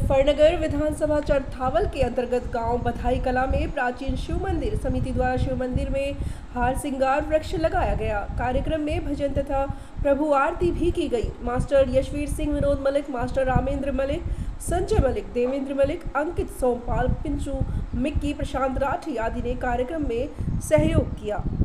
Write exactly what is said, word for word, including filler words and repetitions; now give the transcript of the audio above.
मुजफ्फरनगर विधानसभा चरथावल के अंतर्गत गांव बधाई कला में प्राचीन शिव मंदिर समिति द्वारा शिव मंदिर में हार श्रृंगार वृक्ष लगाया गया। कार्यक्रम में भजन तथा प्रभु आरती भी की गई। मास्टर यशवीर सिंह, विनोद मलिक, मास्टर रामेंद्र मलिक, संजय मलिक, देवेंद्र मलिक, अंकित, सोमपाल, पिंचू, मिक्की, प्रशांत राठी आदि ने कार्यक्रम में सहयोग किया।